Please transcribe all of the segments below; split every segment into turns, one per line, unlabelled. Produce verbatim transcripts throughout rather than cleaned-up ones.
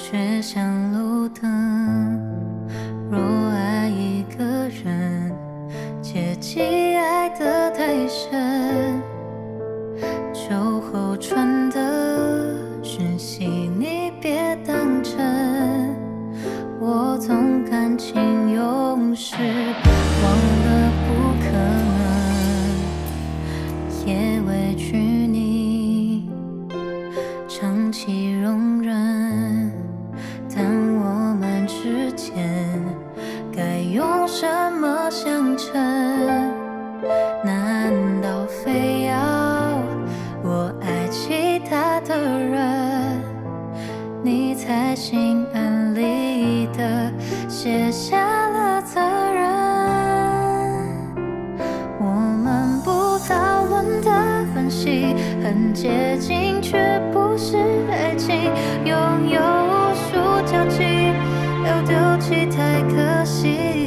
却像路灯。若爱一个人，切忌爱得太深。酒后传的讯息，你别当真。我总感情用事，忘了不可能，也委屈你长期容忍。但我们之间该用什么相称？难道非要我爱其他的人，你才心安理得卸下了责任？我们不讨论的关系很接近，却不是爱情，拥有无数交集，要丢弃太可惜。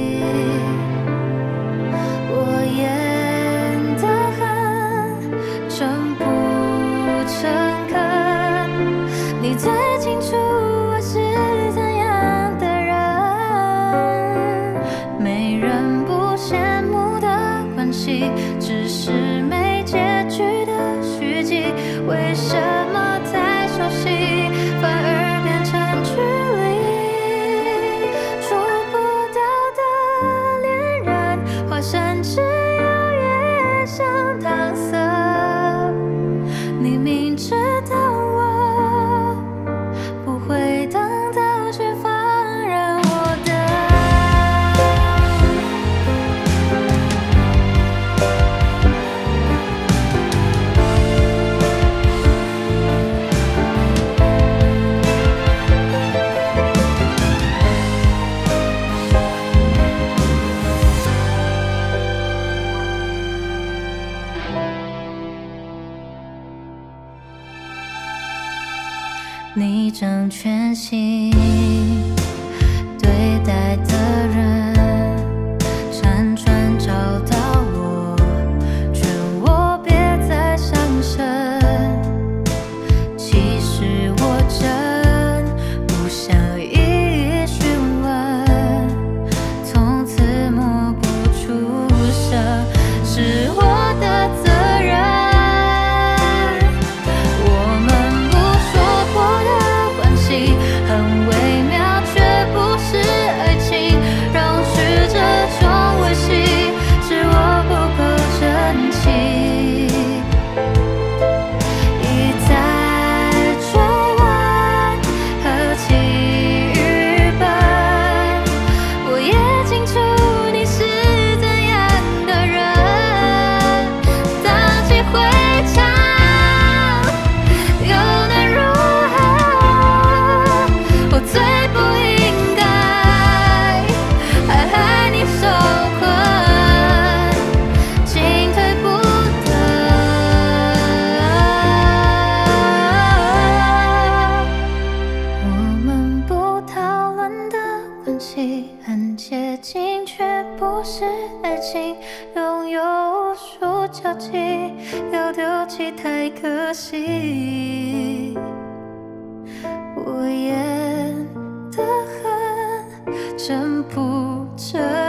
我演得很真不诚恳，你最清楚我是怎样的人。没人不羡慕的关系，只是没结局的续集。为什么太熟悉，反而变成距离？触不到的恋人，化身只有越像搪塞。你明知道我不会等到，却放任我等。你正全心对待的人，辗转找到我，劝我别再伤神。其实我真不想一一询问，从此默不出声，是我的责任。很微妙，却不是爱情，容许这种维系，是我不够真情。一再追问，何其愚笨，我也清楚你是怎样的人。当机会长，又能如我最不应该还害你受困，进退不得。我们不讨论的关系很接近，却不是爱情，拥有无数交集，要丢弃太可惜。我演得很真不诚